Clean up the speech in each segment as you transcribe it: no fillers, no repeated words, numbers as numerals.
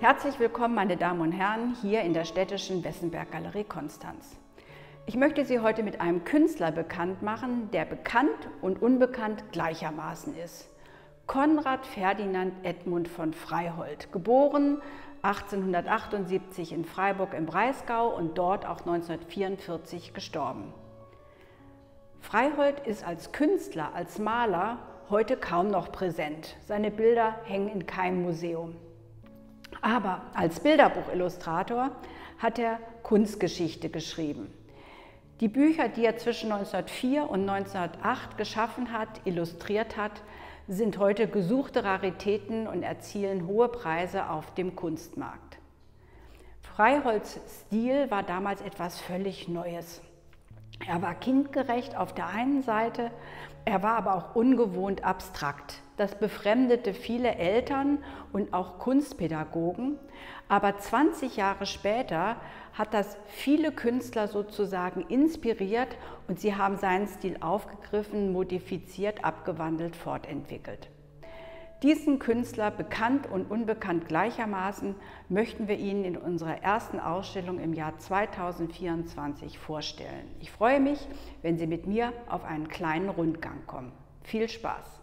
Herzlich willkommen, meine Damen und Herren, hier in der städtischen Wessenberg-Galerie Konstanz. Ich möchte Sie heute mit einem Künstler bekannt machen, der bekannt und unbekannt gleichermaßen ist. Konrad Ferdinand Edmund von Freihold, geboren 1878 in Freiburg im Breisgau und dort auch 1944 gestorben. Freihold ist als Künstler, als Maler heute kaum noch präsent. Seine Bilder hängen in keinem Museum. Aber als Bilderbuchillustrator hat er Kunstgeschichte geschrieben. Die Bücher, die er zwischen 1904 und 1908 geschaffen hat, illustriert hat, sind heute gesuchte Raritäten und erzielen hohe Preise auf dem Kunstmarkt. Freiholds Stil war damals etwas völlig Neues. Er war kindgerecht auf der einen Seite, er war aber auch ungewohnt abstrakt. Das befremdete viele Eltern und auch Kunstpädagogen. Aber 20 Jahre später hat das viele Künstler sozusagen inspiriert und sie haben seinen Stil aufgegriffen, modifiziert, abgewandelt, fortentwickelt. Diesen Künstler, bekannt und unbekannt gleichermaßen, möchten wir Ihnen in unserer ersten Ausstellung im Jahr 2024 vorstellen. Ich freue mich, wenn Sie mit mir auf einen kleinen Rundgang kommen. Viel Spaß!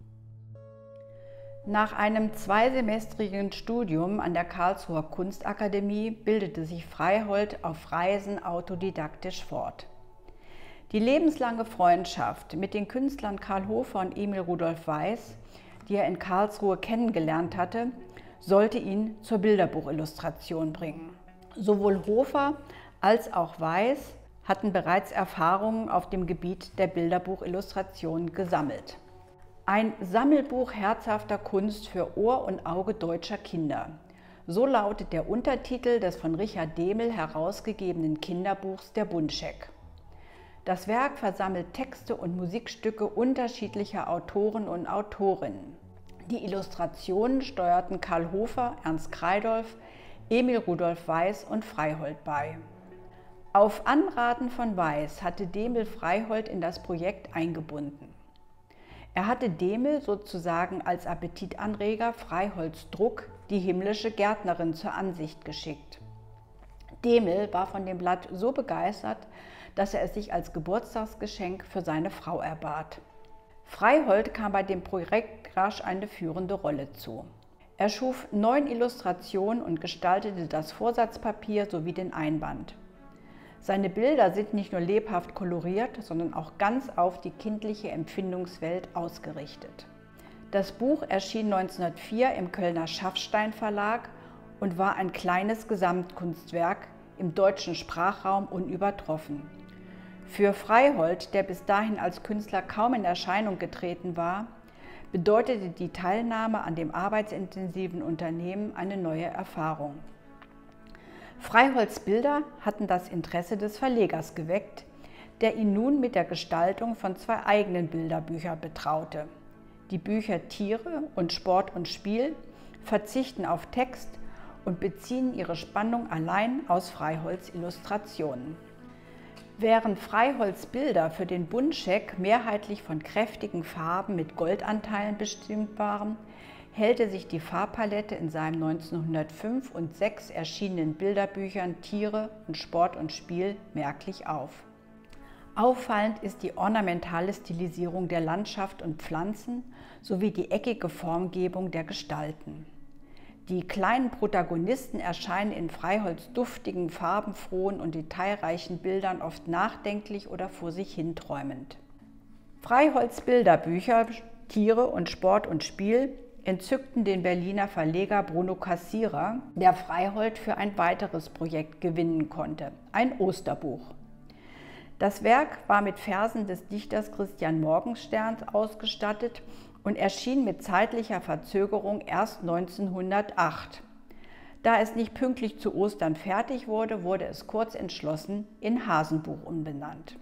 Nach einem zweisemestrigen Studium an der Karlsruher Kunstakademie bildete sich Freihold auf Reisen autodidaktisch fort. Die lebenslange Freundschaft mit den Künstlern Karl Hofer und Emil Rudolf Weiß, die er in Karlsruhe kennengelernt hatte, sollte ihn zur Bilderbuchillustration bringen. Sowohl Hofer als auch Weiß hatten bereits Erfahrungen auf dem Gebiet der Bilderbuchillustration gesammelt. Ein Sammelbuch herzhafter Kunst für Ohr und Auge deutscher Kinder. So lautet der Untertitel des von Richard Dehmel herausgegebenen Kinderbuchs Der Bundscheck. Das Werk versammelt Texte und Musikstücke unterschiedlicher Autoren und Autorinnen. Die Illustrationen steuerten Karl Hofer, Ernst Kreidolf, Emil Rudolf Weiß und Freihold bei. Auf Anraten von Weiß hatte Dehmel Freihold in das Projekt eingebunden. Er hatte Dehmel sozusagen als Appetitanreger Freiholds Druck Die himmlische Gärtnerin zur Ansicht geschickt. Dehmel war von dem Blatt so begeistert, dass er es sich als Geburtstagsgeschenk für seine Frau erbat. Freihold kam bei dem Projekt rasch eine führende Rolle zu. Er schuf 9 Illustrationen und gestaltete das Vorsatzpapier sowie den Einband. Seine Bilder sind nicht nur lebhaft koloriert, sondern auch ganz auf die kindliche Empfindungswelt ausgerichtet. Das Buch erschien 1904 im Kölner Schaffstein Verlag und war ein kleines Gesamtkunstwerk, im deutschen Sprachraum unübertroffen. Für Freihold, der bis dahin als Künstler kaum in Erscheinung getreten war, bedeutete die Teilnahme an dem arbeitsintensiven Unternehmen eine neue Erfahrung. Freiholds Bilder hatten das Interesse des Verlegers geweckt, der ihn nun mit der Gestaltung von 2 eigenen Bilderbüchern betraute. Die Bücher Tiere und Sport und Spiel verzichten auf Text und beziehen ihre Spannung allein aus Freiholds Illustrationen. Während Freiholds Bilder für den Bundscheck mehrheitlich von kräftigen Farben mit Goldanteilen bestimmt waren, hellte sich die Farbpalette in seinen 1905 und 6 erschienenen Bilderbüchern Tiere und Sport und Spiel merklich auf. Auffallend ist die ornamentale Stilisierung der Landschaft und Pflanzen sowie die eckige Formgebung der Gestalten. Die kleinen Protagonisten erscheinen in Freiholds duftigen, farbenfrohen und detailreichen Bildern oft nachdenklich oder vor sich hinträumend. Freiholds Bilderbücher Tiere und Sport und Spiel entzückten den Berliner Verleger Bruno Cassirer, der Freihold für ein weiteres Projekt gewinnen konnte, ein Osterbuch. Das Werk war mit Versen des Dichters Christian Morgenstern ausgestattet und erschien mit zeitlicher Verzögerung erst 1908. Da es nicht pünktlich zu Ostern fertig wurde, wurde es kurz entschlossen in Hasenbuch umbenannt.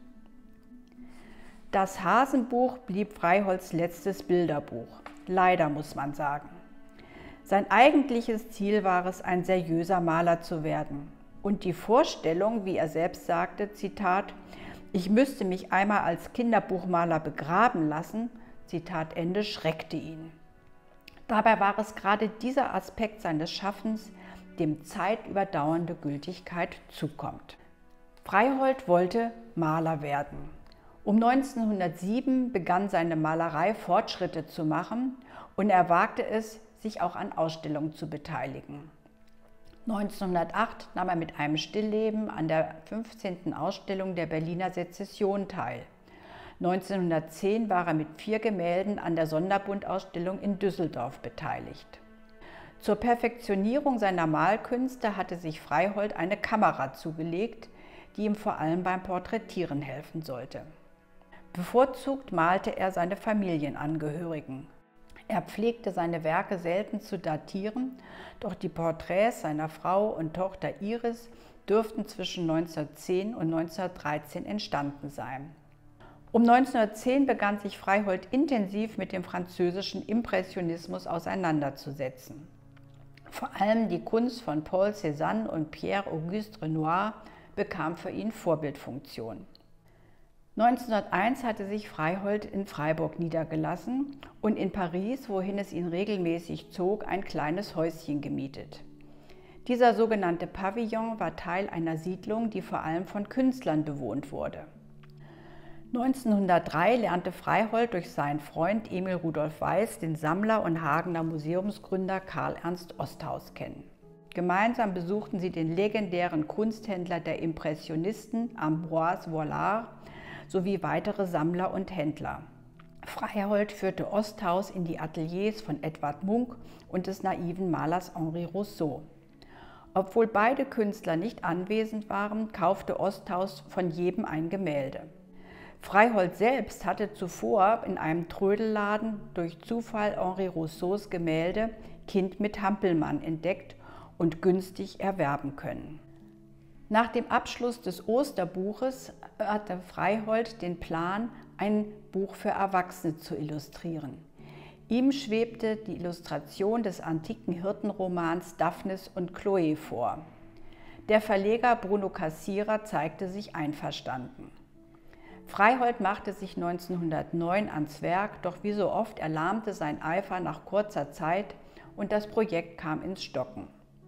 Das Hasenbuch blieb Freiholds letztes Bilderbuch. Leider, muss man sagen. Sein eigentliches Ziel war es, ein seriöser Maler zu werden. Und die Vorstellung, wie er selbst sagte, Zitat, ich müsste mich einmal als Kinderbuchmaler begraben lassen, Zitat Ende, schreckte ihn. Dabei war es gerade dieser Aspekt seines Schaffens, dem zeitüberdauernde Gültigkeit zukommt. Freihold wollte Maler werden. Um 1907 begann seine Malerei Fortschritte zu machen und er wagte es, sich auch an Ausstellungen zu beteiligen. 1908 nahm er mit einem Stillleben an der 15. Ausstellung der Berliner Sezession teil. 1910 war er mit 4 Gemälden an der Sonderbundausstellung in Düsseldorf beteiligt. Zur Perfektionierung seiner Malkünste hatte sich Freihold eine Kamera zugelegt, die ihm vor allem beim Porträtieren helfen sollte. Bevorzugt malte er seine Familienangehörigen. Er pflegte seine Werke selten zu datieren, doch die Porträts seiner Frau und Tochter Iris dürften zwischen 1910 und 1913 entstanden sein. Um 1910 begann sich Freihold intensiv mit dem französischen Impressionismus auseinanderzusetzen. Vor allem die Kunst von Paul Cézanne und Pierre-Auguste Renoir bekam für ihn Vorbildfunktion. 1901 hatte sich Freihold in Freiburg niedergelassen und in Paris, wohin es ihn regelmäßig zog, ein kleines Häuschen gemietet. Dieser sogenannte Pavillon war Teil einer Siedlung, die vor allem von Künstlern bewohnt wurde. 1903 lernte Freihold durch seinen Freund Emil Rudolf Weiß den Sammler und Hagener Museumsgründer Karl Ernst Osthaus kennen. Gemeinsam besuchten sie den legendären Kunsthändler der Impressionisten Ambroise Vollard sowie weitere Sammler und Händler. Freihold führte Osthaus in die Ateliers von Edvard Munch und des naiven Malers Henri Rousseau. Obwohl beide Künstler nicht anwesend waren, kaufte Osthaus von jedem ein Gemälde. Freihold selbst hatte zuvor in einem Trödelladen durch Zufall Henri Rousseaus Gemälde Kind mit Hampelmann entdeckt und günstig erwerben können. Nach dem Abschluss des Osterbuches hatte Freihold den Plan, ein Buch für Erwachsene zu illustrieren. Ihm schwebte die Illustration des antiken Hirtenromans Daphnis und Chloe vor. Der Verleger Bruno Cassirer zeigte sich einverstanden. Freihold machte sich 1909 ans Werk, doch wie so oft erlahmte sein Eifer nach kurzer Zeit und das Projekt kam ins Stocken.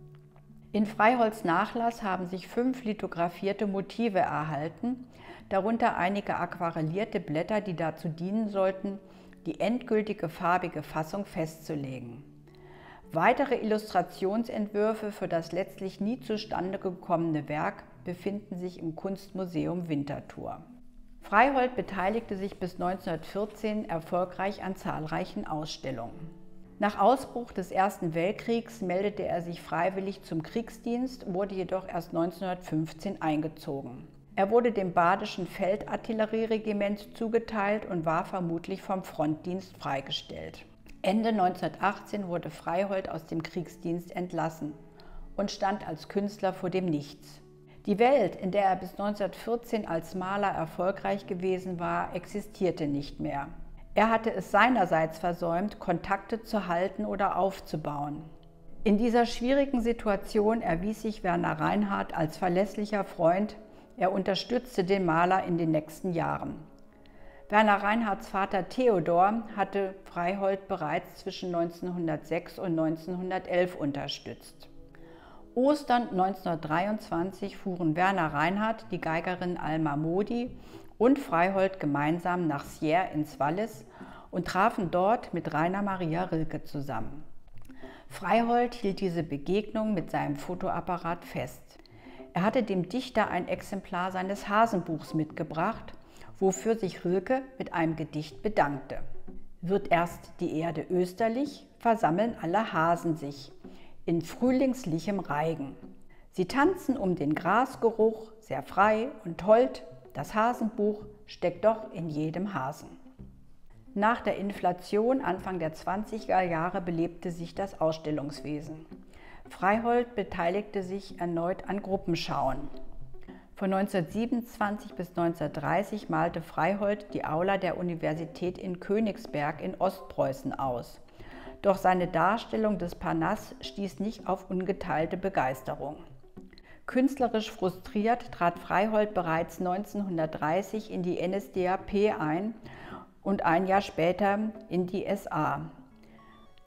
In Freiholds Nachlass haben sich 5 lithografierte Motive erhalten, darunter einige aquarellierte Blätter, die dazu dienen sollten, die endgültige farbige Fassung festzulegen. Weitere Illustrationsentwürfe für das letztlich nie zustande gekommene Werk befinden sich im Kunstmuseum Winterthur. Freihold beteiligte sich bis 1914 erfolgreich an zahlreichen Ausstellungen. Nach Ausbruch des Ersten Weltkriegs meldete er sich freiwillig zum Kriegsdienst, wurde jedoch erst 1915 eingezogen. Er wurde dem Badischen Feldartillerieregiment zugeteilt und war vermutlich vom Frontdienst freigestellt. Ende 1918 wurde Freihold aus dem Kriegsdienst entlassen und stand als Künstler vor dem Nichts. Die Welt, in der er bis 1914 als Maler erfolgreich gewesen war, existierte nicht mehr. Er hatte es seinerseits versäumt, Kontakte zu halten oder aufzubauen. In dieser schwierigen Situation erwies sich Werner Reinhardt als verlässlicher Freund. Er unterstützte den Maler in den nächsten Jahren. Werner Reinhardts Vater Theodor hatte Freihold bereits zwischen 1906 und 1911 unterstützt. Ostern 1923 fuhren Werner Reinhardt, die Geigerin Alma Modi und Freihold gemeinsam nach Sierre ins Wallis und trafen dort mit Rainer Maria Rilke zusammen. Freihold hielt diese Begegnung mit seinem Fotoapparat fest. Er hatte dem Dichter ein Exemplar seines Hasenbuchs mitgebracht, wofür sich Rilke mit einem Gedicht bedankte. Wird erst die Erde österlich, versammeln alle Hasen sich in frühlingslichem Reigen. Sie tanzen um den Grasgeruch, sehr frei und hold, das Hasenbuch steckt doch in jedem Hasen. Nach der Inflation Anfang der 20er Jahre belebte sich das Ausstellungswesen. Freihold beteiligte sich erneut an Gruppenschauen. Von 1927 bis 1930 malte Freihold die Aula der Universität in Königsberg in Ostpreußen aus. Doch seine Darstellung des Parnass stieß nicht auf ungeteilte Begeisterung. Künstlerisch frustriert trat Freihold bereits 1930 in die NSDAP ein und ein Jahr später in die SA.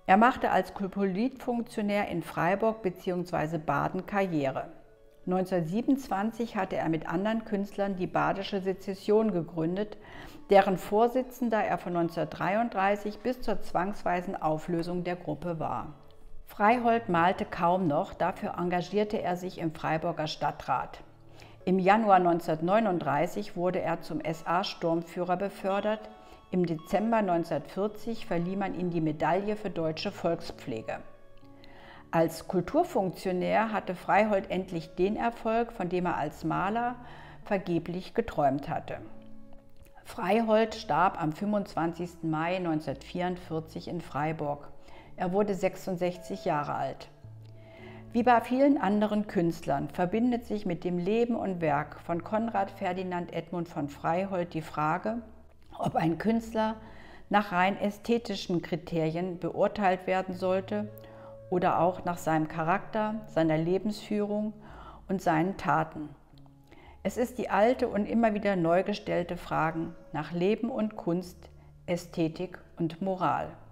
Er machte als Politfunktionär in Freiburg bzw. Baden Karriere. 1927 hatte er mit anderen Künstlern die Badische Sezession gegründet, deren Vorsitzender er von 1933 bis zur zwangsweisen Auflösung der Gruppe war. Freihold malte kaum noch, dafür engagierte er sich im Freiburger Stadtrat. Im Januar 1939 wurde er zum SA-Sturmführer befördert. Im Dezember 1940 verlieh man ihm die Medaille für deutsche Volkspflege. Als Kulturfunktionär hatte Freihold endlich den Erfolg, von dem er als Maler vergeblich geträumt hatte. Freihold starb am 25. Mai 1944 in Freiburg. Er wurde 66 Jahre alt. Wie bei vielen anderen Künstlern verbindet sich mit dem Leben und Werk von Konrad Ferdinand Edmund von Freihold die Frage, ob ein Künstler nach rein ästhetischen Kriterien beurteilt werden sollte oder auch nach seinem Charakter, seiner Lebensführung und seinen Taten. Es ist die alte und immer wieder neu gestellte Frage nach Leben und Kunst, Ästhetik und Moral.